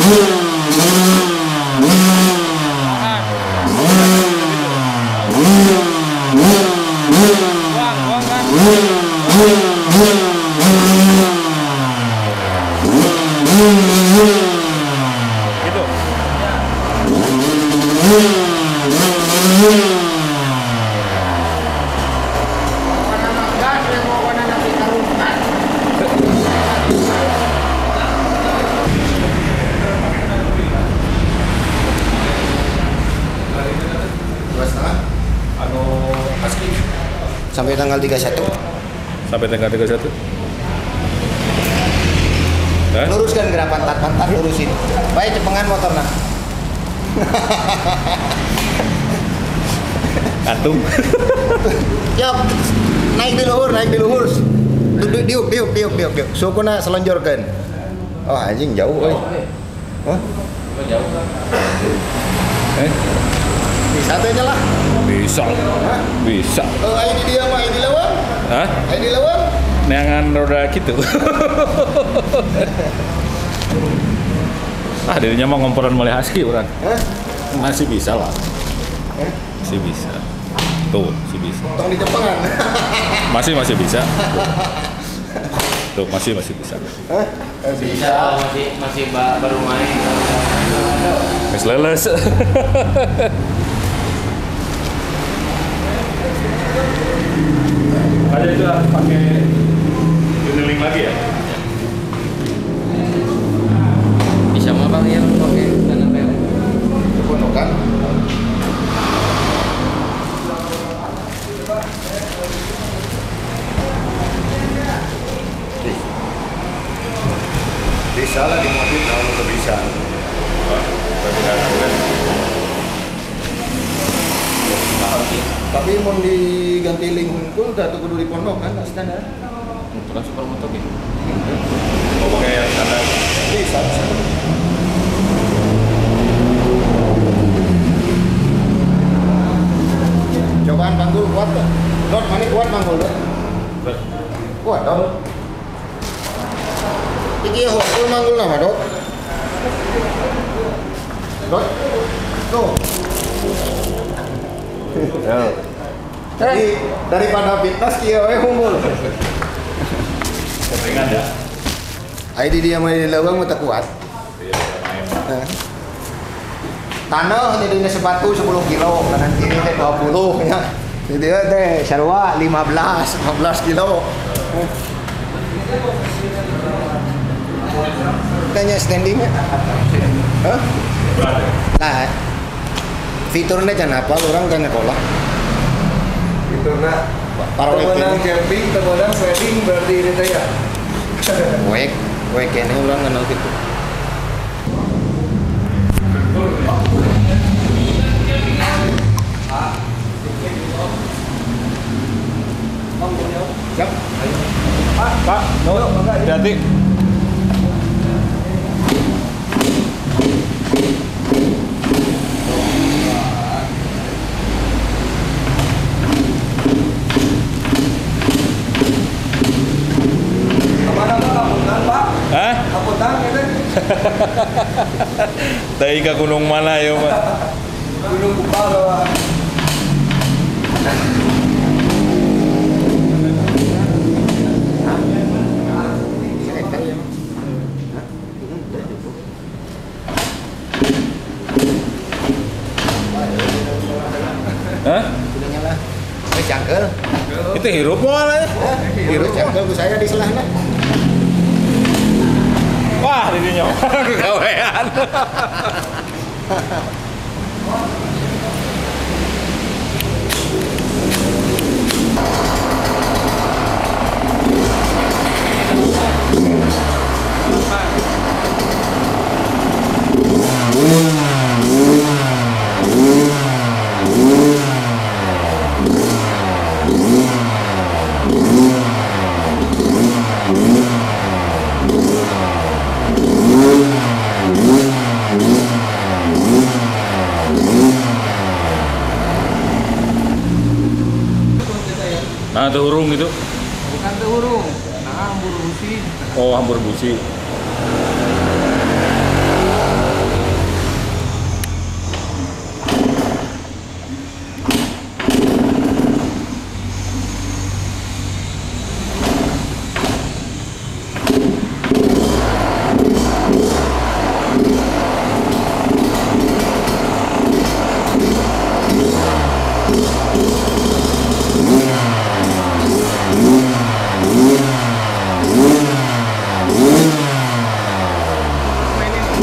Sampai tanggal 31. Sampai tanggal 31. Luruskan gerak pantat lurusin. Baik cepengan motor nah. Kantung. Yuk, naik di luhur. Diuk. Sukuna selonjorkan. Oh anjing jauh euy. Hah? Jauh. Bisa tuh aja lah. Bisa. Hah? Bisa. Ayo di dia mah, di lawan. Hah? Ayo di lawan. Neangan roda gitu. Dirinya mau ngomporan mulai husky orang. Hah? Masih bisa lah. Masih bisa. Tuh, masih bisa. Tong di Jepangan. Masih bisa. Tuh, masih bisa. Hah? Bisa masih baru main. Wis leles. Aja itu pakai tuneling lagi ya? Bisa mah Bang ya pakai tanah pelek. Ponokan. Bisa lah di mobil kalau udah bisa. Tapi mau diganti link pun udah tuh kudu di pondok kan standar. Bukan supermoto gitu. Mau pakai yang standar? Bisa. Cobaan panggul kuat tuh. Dot mana kuat panggul dot? Kuat dot. Iki ya hokul manggul nama dot. Dot. Tuh. Ya. Jadi daripada fitness kia we unggul. Ringan ya? Ayo di dia main di lawang mata kuat. Nah. Tanah ini sepatu 10 kilo, kanan kiri teh 20 ya. Jadi dia teh sarua 15 kilo. Tanya standingnya. Hah? Nah, fiturnya jangan apa, orang kan kolak. Fiturnya Parawekin. camping, temenang wedding berarti ini teh ya. Wek ini orang kenal gitu. Siap. Pak, hati-hati. Hah? Apuntan gitu. Tadi ke gunung mana ya, Pak? Gunung Kupalo. Hah? Sudah nyala. Cangkel. Itu hirup mana ya? Hirup cangkel ku saya di selahna. Wah, dirinya gawean. Nah, itu hurung gitu. Bukan teh hurung. Nah, hambur busi. Oh, hambur busi.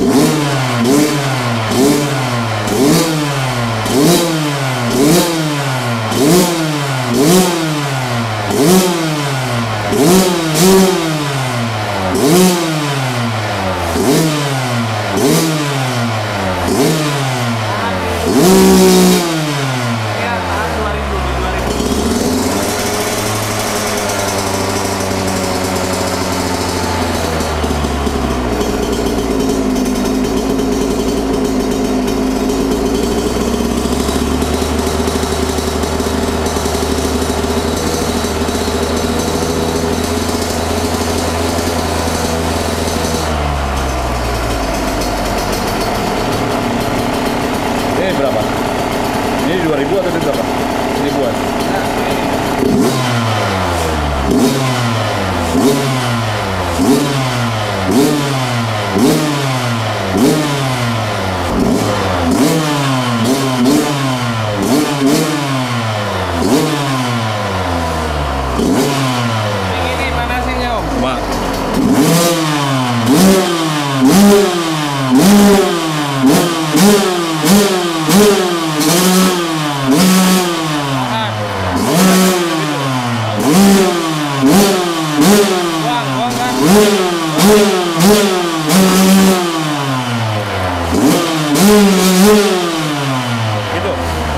Ini berapa? Ini 2000 atau berapa? 1000-an. Ini panasnya Om. Cuma Buang kan. gitu.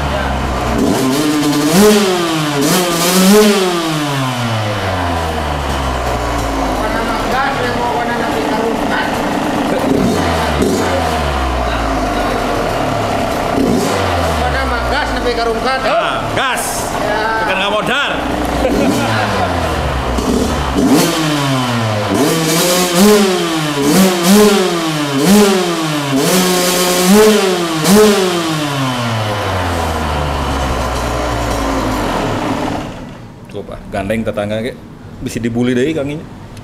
Gas sampai karungkan. Nah, gas. Bukan nggak modar. Coba gandeng tetangga ke bisa dibully deh kanginya.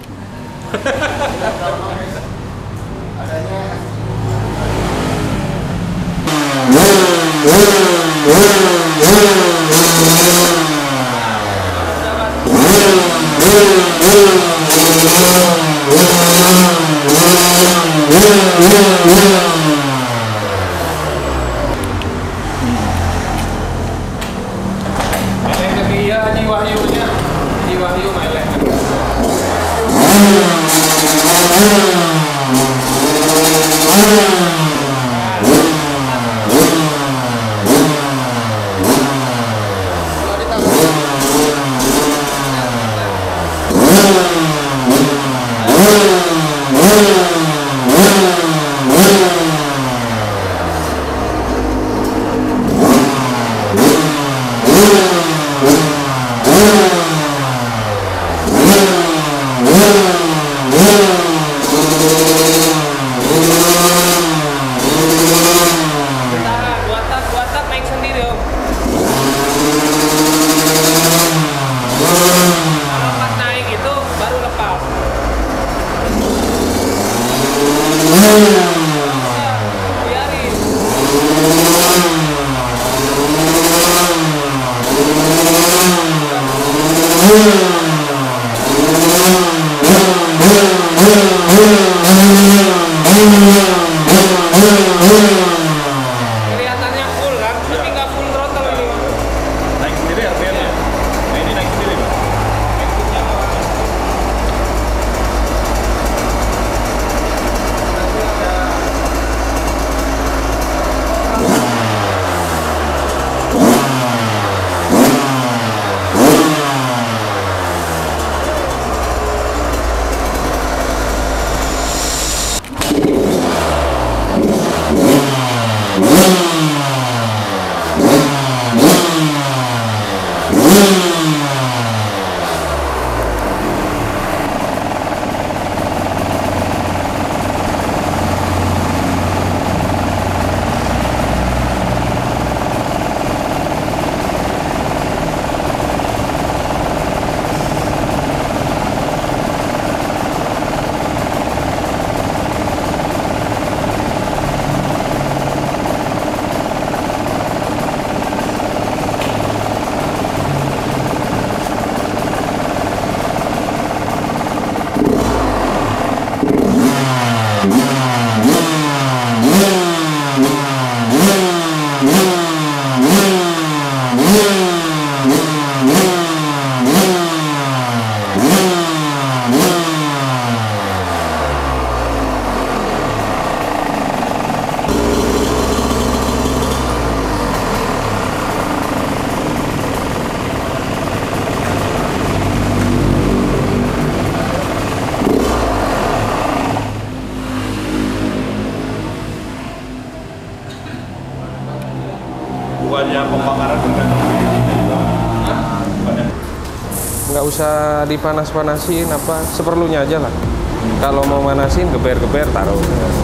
Melek lagi ya Haji Wahyunya. Haji Wahyu melek. Dua tak naik sendiri Om. Kalau pas naik itu baru lepas. Biarin. Kelihatannya full kan, tapi nggak full throttle ini. Naik sendiri RPM-nya. Nah, ini naik sendiri, Pak. bukannya pembakaran bukan. Nggak usah dipanas-panasin apa, seperlunya aja lah. Kalau mau manasin geber-geber taruh.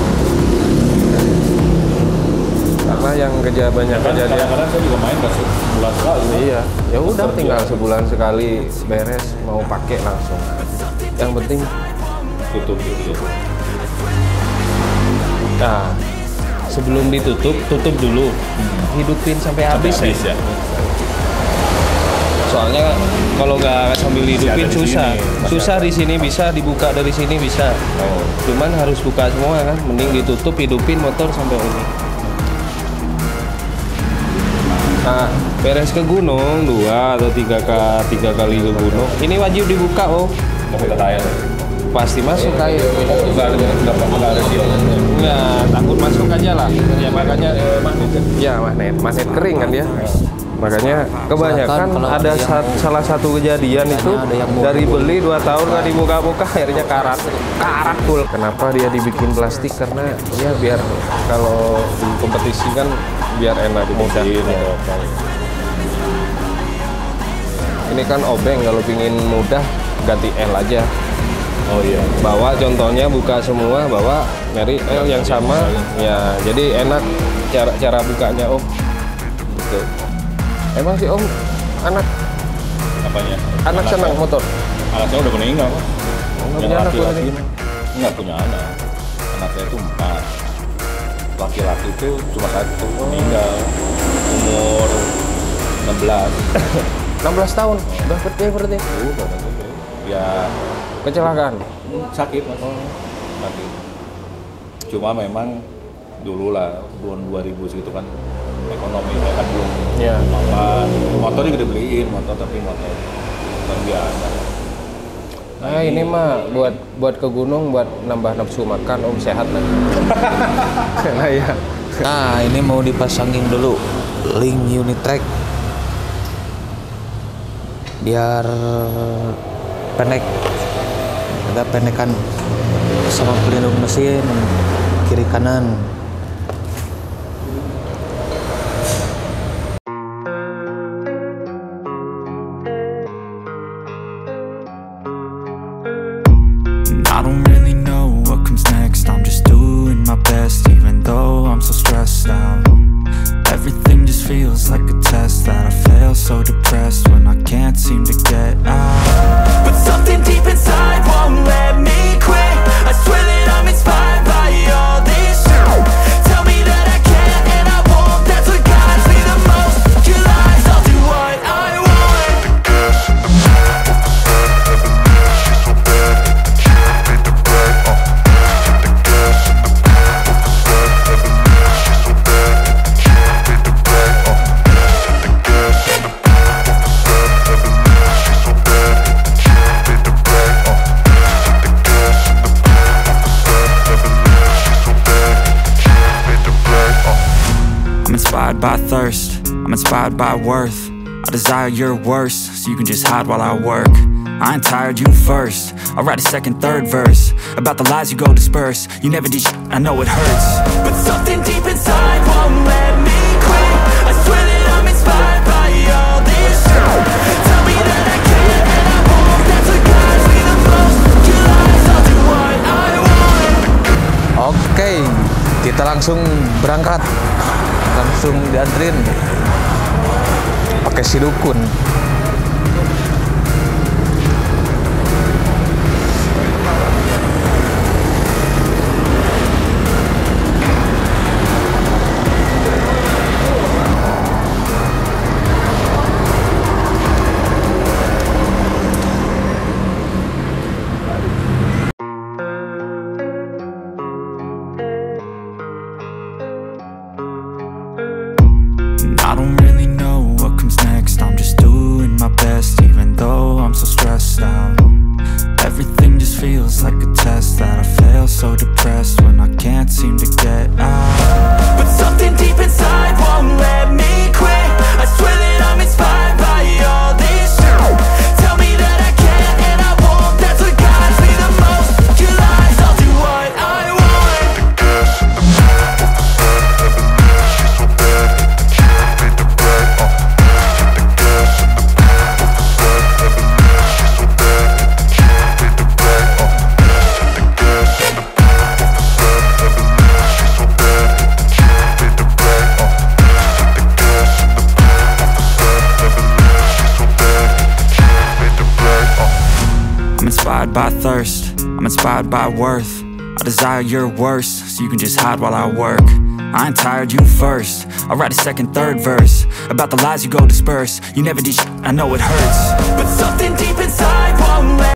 Karena yang banyak kejadian. Kadang-kadang saya juga main nggak sebulan sekali. Iya, ya udah tinggal sebulan sekali beres, mau pakai langsung. Yang penting tutup. nah, sebelum ditutup, tutup dulu. Hidupin sampai habis ya. Soalnya kalau nggak sambil hidupin susah. Susah di sini bisa dibuka, dari sini bisa. Cuman harus buka semua kan. Mending ditutup, hidupin motor sampai ini. Nah, beres ke gunung 2 atau 3 kali ke gunung. Ini wajib dibuka, Om. Mau kita tayar. Pasti masuk air. Nggak ada dia. Nggak, takut masuk aja lah. Ya makanya magnet kering kan dia. Makanya kebanyakan ada salah satu kejadian itu dari beli 2 tahun nggak dibuka-buka, akhirnya karat full. Kenapa dia dibikin plastik? Karena ya biar kalau di kompetisi kan biar enak mudah. Ini kan obeng, kalau pingin mudah ganti L aja. Oh iya. Bawa contohnya buka semua, bawa nyari L yang sama ya, jadi enak cara bukanya, Om. Gitu. Emang sih Om Apanya? anak senang motor? Anak saya udah meninggal. Nggak Yang punya anak laki-laki udah nggak punya anak. Anak saya itu 4. Laki-laki itu cuma 1 meninggal umur 16. 16 tahun udah gede berarti. Ya Kecelakaan. sakit mas. Sakit. Cuma memang dulu lah tahun 2000 segitu kan ekonomi saya kan belum mapan. Motornya gede beliin motor, tapi motor biasa. Nah ini mah buat ke gunung, buat nambah nafsu makan, Om, sehat lah. Nah ya. Nah, ini mau dipasangin dulu link unit track biar pendek, agak pendekan sama pelindung mesin kiri kanan. I don't really know what comes next. I'm just doing my best, even though I'm so stressed out. Everything just feels like a test that I fail, so depressed when I can't seem to get out. But something deep inside won't let me quit. I swear that I'm inspired by all this shit. Tell me that I can and I won't. That's what guides me the most. Your lies, I'll do what I want. I'm inspired by thirst, I'm inspired by worth. I desire your worst, so you can just hide while I work. I ain't tired, you first. I'll write a second, third verse about the lies you go disperse. You never did shit, I know it hurts. But something deep inside won't let me quit. I swear that I'm inspired by all this shit. Tell me that I can and I won't. That's what guides me the most. Your lies, I'll do what I want. Oke, kita langsung berangkat, langsung diantrin pakai si dukun. I don't really know what comes next. I'm just doing my best, even though I'm so stressed out. Everything just feels like a test that I fail, so depressed when I can't seem to get out. But something deep inside won't let me quit. I swear that I'm inspired by all this shit. Tell me that I can and I won't. That's what guides me the most. Your lies, I'll do what I want. She's so bad, inspired by thirst, I'm inspired by worth. I desire your worst, so you can just hide while I work. I ain't tired, you first. I'll write a second, third verse about the lies you go disperse. You never did shit, I know it hurts, but something deep inside won't let